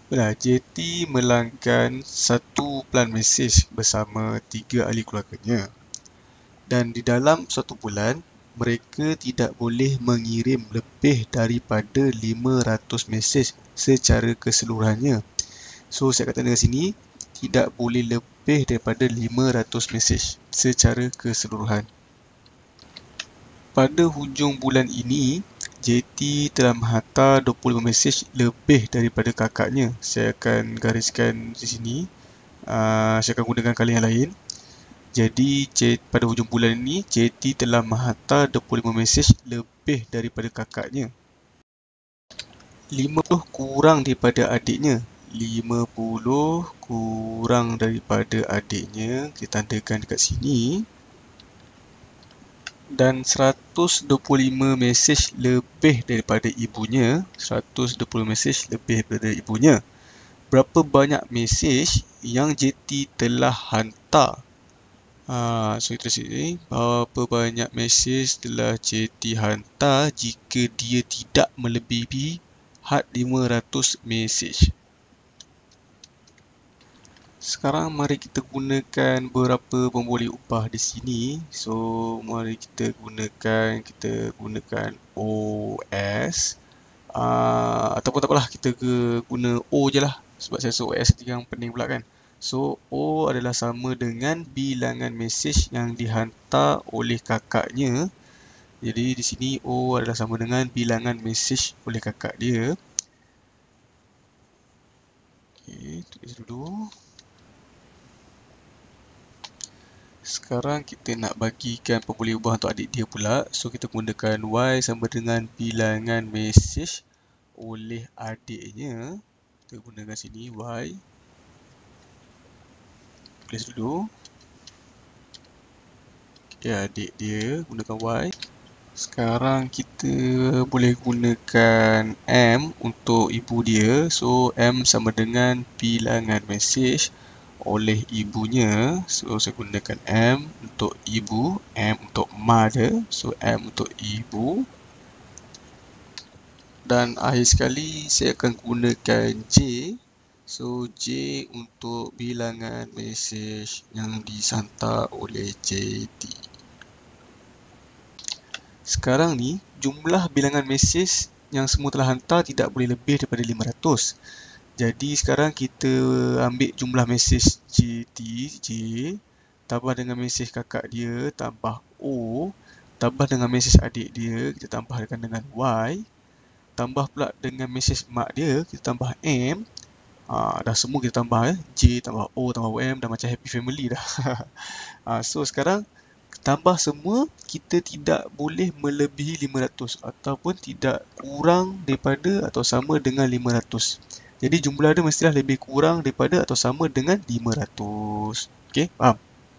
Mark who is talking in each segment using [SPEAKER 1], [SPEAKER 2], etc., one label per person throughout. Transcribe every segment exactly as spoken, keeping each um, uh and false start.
[SPEAKER 1] Baiklah, J T melanggan satu pelan mesej bersama tiga ahli keluarganya. Dan di dalam satu bulan, mereka tidak boleh mengirim lebih daripada lima ratus mesej secara keseluruhannya. So, saya kata dengan sini, tidak boleh lebih daripada lima ratus mesej secara keseluruhan. Pada hujung bulan ini, J T telah menghantar dua puluh lima mesej lebih daripada kakaknya. Saya akan gariskan di sini. Uh, saya akan gunakan kalian yang lain. Jadi, pada hujung bulan ini, J T telah menghantar dua puluh lima mesej lebih daripada kakaknya. lima puluh kurang daripada adiknya. lima puluh kurang daripada adiknya. Kita tandakan dekat sini. Dan seratus dua puluh lima mesej lebih daripada ibunya. seratus dua puluh mesej lebih daripada ibunya. Berapa banyak mesej yang J T telah hantar? Ha, so kita sini, berapa banyak mesej telah J T hantar jika dia tidak melebihi had lima ratus mesej? Sekarang mari kita gunakan beberapa pemboleh upah di sini. So, mari kita gunakan kita gunakan O S. Uh, ataupun tak apalah, kita ke guna O je lah. Sebab saya rasa O S yang pening pula kan. So, O adalah sama dengan bilangan mesej yang dihantar oleh kakaknya. Jadi, di sini O adalah sama dengan bilangan mesej oleh kakak dia. Okey, tulis dulu. Sekarang kita nak bagikan pemboleh ubah untuk adik dia pula. So, kita gunakan Y sama dengan bilangan mesej oleh adiknya. Kita gunakan sini Y. Tulis dulu. Okay, adik dia gunakan Y. Sekarang kita boleh gunakan M untuk ibu dia. So, M sama dengan bilangan mesej oleh ibunya. So, saya gunakan M untuk ibu, M untuk mother. So, M untuk ibu. Dan akhir sekali, saya akan gunakan J. So, J untuk bilangan mesej yang dihantar oleh J T. Sekarang ni, jumlah bilangan mesej yang semua telah hantar tidak boleh lebih daripada lima ratus. Jadi, sekarang kita ambil jumlah mesej J T, J, tambah dengan mesej kakak dia, tambah O, tambah dengan mesej adik dia, kita tambahkan dengan Y, tambah pula dengan mesej mak dia, kita tambah M. Ha, dah semua kita tambah eh. J tambah O tambah M, dah macam happy family dah. ha, so sekarang tambah semua, kita tidak boleh melebihi lima ratus ataupun tidak kurang daripada atau sama dengan lima ratus. Jadi jumlah dia mestilah lebih kurang daripada atau sama dengan lima ratus. Okey, faham?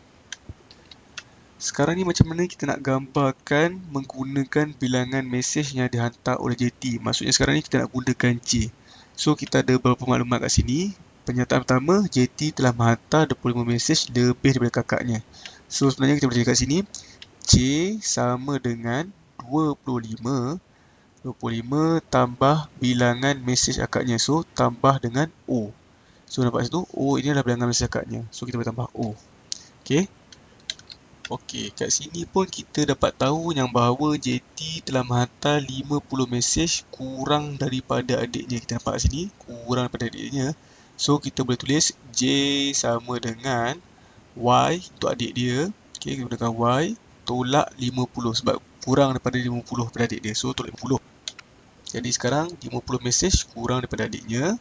[SPEAKER 1] Sekarang ni macam mana kita nak gambarkan menggunakan bilangan mesej yang dihantar oleh J T. Maksudnya sekarang ni kita nak gunakan J. So, kita ada beberapa maklumat kat sini. Pernyataan pertama, J T telah menghantar dua puluh lima mesej lebih daripada kakaknya. So, sebenarnya kita boleh cakap kat sini, J sama dengan dua puluh lima. dua puluh lima tambah bilangan mesej kakaknya. So, tambah dengan O. So, nampak situ, O ini adalah bilangan mesej kakaknya. So, kita boleh tambah O. Okey. Okey, kat sini pun kita dapat tahu yang bahawa J T telah menghantar lima puluh mesej kurang daripada adiknya. Kita nampak kat sini, kurang daripada adiknya. So, kita boleh tulis J sama dengan Y untuk adik dia. Okey, kita gunakan Y tolak lima puluh sebab kurang daripada lima puluh daripada adik dia. So, tolak lima puluh. Jadi, sekarang lima puluh mesej kurang daripada adiknya.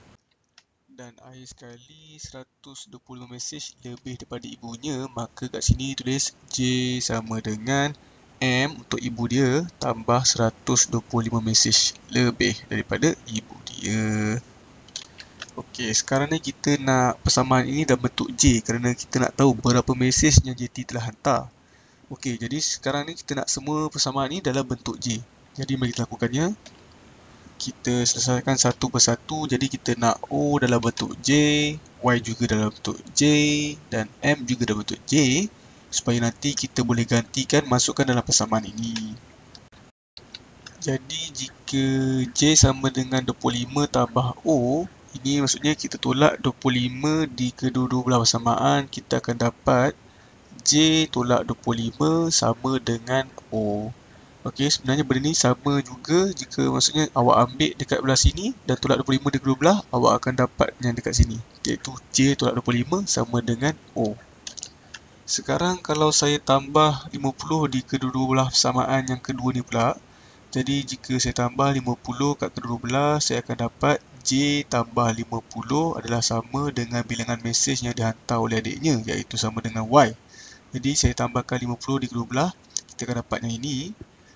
[SPEAKER 1] Dan akhir sekali seratus dua puluh lima mesej lebih daripada ibunya, maka kat sini tulis J sama dengan M untuk ibu dia tambah seratus dua puluh lima mesej lebih daripada ibu dia. Okey, sekarang ni kita nak persamaan ini dalam bentuk J kerana kita nak tahu berapa mesej yang J T telah hantar. Okey, jadi sekarang ni kita nak semua persamaan ini dalam bentuk J. Jadi mari kita lakukannya. Kita selesaikan satu persatu. Jadi kita nak O dalam bentuk J, Y juga dalam bentuk J dan M juga dalam bentuk J supaya nanti kita boleh gantikan masukkan dalam persamaan ini. Jadi jika J sama dengan dua puluh lima tambah O, Ini maksudnya kita tolak dua puluh lima di kedua-dua belah bersamaan, kita akan dapat J tolak dua puluh lima sama dengan O. Okey, sebenarnya benda ni sama juga jika maksudnya awak ambil dekat belah sini dan tolak dua puluh lima di kedua belah, awak akan dapat yang dekat sini, iaitu J tolak dua puluh lima sama dengan O. Sekarang kalau saya tambah lima puluh di kedua-dua belah bersamaan yang kedua ni pula, jadi jika saya tambah lima puluh kat kedua belah, saya akan dapat J tambah lima puluh adalah sama dengan bilangan mesej yang dihantar oleh adiknya, iaitu sama dengan Y. Jadi saya tambahkan lima puluh di kedua belah, kita akan dapat yang ini.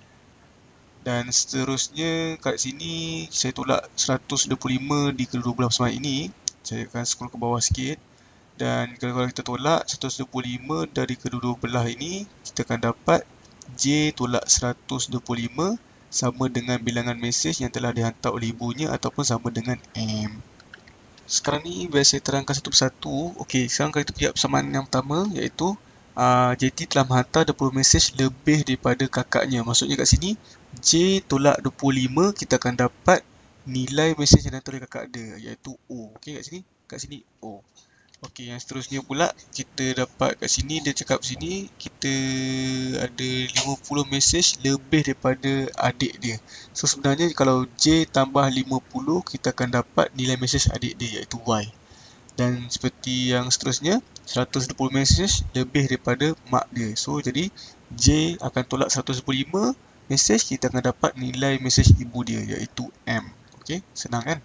[SPEAKER 1] Dan seterusnya kat sini saya tolak seratus dua puluh lima di kedua belah bersamaan ini. Saya akan scroll ke bawah sikit. Dan kalau kita tolak seratus dua puluh lima dari kedua-dua belah ini, kita akan dapat J tolak seratus dua puluh lima sama dengan bilangan mesej yang telah dihantar oleh ibunya ataupun sama dengan M. Sekarang ni biar saya terangkan satu persatu. Okey, sekarang kita lihat persamaan yang pertama, iaitu uh, J T telah menghantar dua puluh mesej lebih daripada kakaknya. Maksudnya kat sini J tolak dua puluh lima, kita akan dapat nilai mesej yang dihantar oleh kakak dia, iaitu O. Okey, kat sini, kat sini O. Okey, yang seterusnya pula kita dapat kat sini, dia cakap sini kita ada lima puluh mesej lebih daripada adik dia. So sebenarnya kalau J tambah lima puluh, kita akan dapat nilai mesej adik dia, iaitu Y. Dan seperti yang seterusnya, seratus dua puluh mesej lebih daripada mak dia. So jadi J akan tolak seratus dua puluh lima mesej, kita akan dapat nilai mesej ibu dia, iaitu M. Okey, senang kan?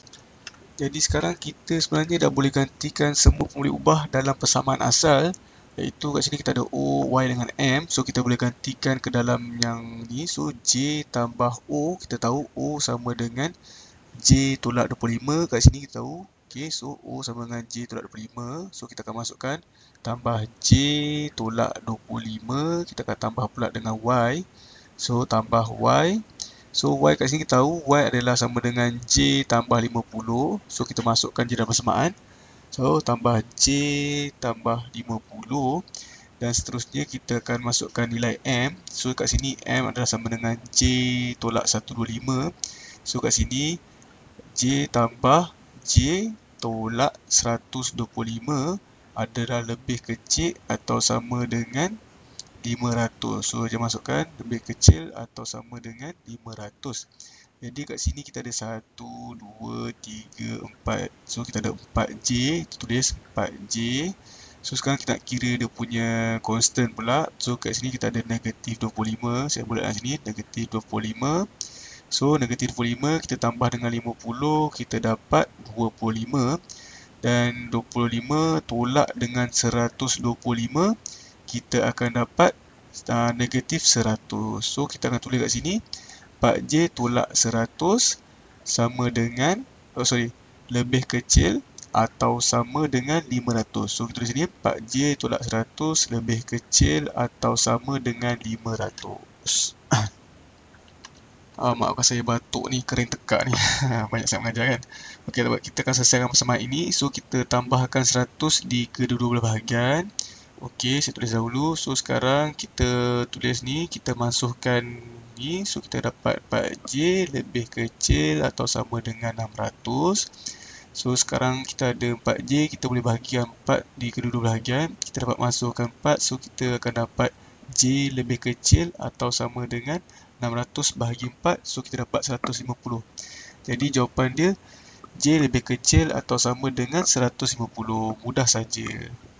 [SPEAKER 1] Jadi sekarang kita sebenarnya dah boleh gantikan semua boleh ubah dalam persamaan asal, iaitu kat sini kita ada O, Y dengan M. So kita boleh gantikan ke dalam yang ni. So J tambah O, kita tahu O sama dengan J tolak dua puluh lima. Kat sini kita tahu, okay, so O sama dengan J tolak dua puluh lima. So kita akan masukkan tambah J tolak dua puluh lima, kita akan tambah pula dengan Y. So tambah Y. So Y kat sini kita tahu Y adalah sama dengan J tambah lima puluh. So kita masukkan je dalam persamaan. So tambah J tambah lima puluh. Dan seterusnya kita akan masukkan nilai M. So kat sini M adalah sama dengan J tolak seratus dua puluh lima. So kat sini J tambah J tolak seratus dua puluh lima adalah lebih kecil atau sama dengan lima ratus. So dia masukkan lebih kecil atau sama dengan lima ratus. Jadi kat sini kita ada satu, dua, tiga, empat. So kita ada empat J, kita tulis empat J. So sekarang kita nak kira dia punya constant pula. So kat sini kita ada negatif dua puluh lima. Saya boleh kat sini negatif dua puluh lima. So negatif dua puluh lima kita tambah dengan lima puluh, kita dapat dua puluh lima. Dan dua puluh lima tolak dengan seratus dua puluh lima, kita akan dapat uh, negatif seratus. So kita akan tulis kat sini empat J tolak seratus sama dengan, oh sorry, lebih kecil atau sama dengan lima ratus. So kita tulis sini empat J tolak seratus lebih kecil atau sama dengan lima ratus. Ah, maafkan saya batuk ni, kering tekak ni. Banyak saya mengajar kan. Okey, kita akan selesaikan persamaan ini. So kita tambahkan seratus di kedua-dua belah bahagian. Okey, saya tulis dahulu. So sekarang kita tulis ni, kita masukkan ni. So kita dapat empat J lebih kecil atau sama dengan enam ratus. So sekarang kita ada empat J, kita boleh bahagikan empat di kedua-dua bahagian. Kita dapat masukkan empat, so kita akan dapat J lebih kecil atau sama dengan enam ratus bahagi empat, so kita dapat seratus lima puluh. Jadi jawapan dia J lebih kecil atau sama dengan seratus lima puluh. Mudah saja.